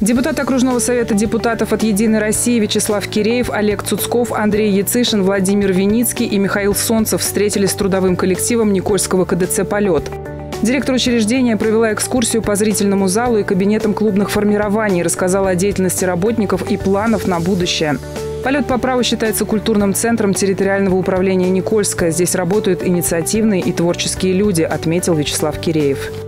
Депутаты окружного совета депутатов от «Единой России» Вячеслав Киреев, Олег Цуцков, Андрей Яцишин, Владимир Виницкий и Михаил Солнцев встретились с трудовым коллективом Никольского КДЦ «Полет». Директор учреждения провела экскурсию по зрительному залу и кабинетам клубных формирований, рассказала о деятельности работников и планов на будущее. «Полет» по праву считается культурным центром территориального управления Никольска. Здесь работают инициативные и творческие люди, отметил Вячеслав Киреев.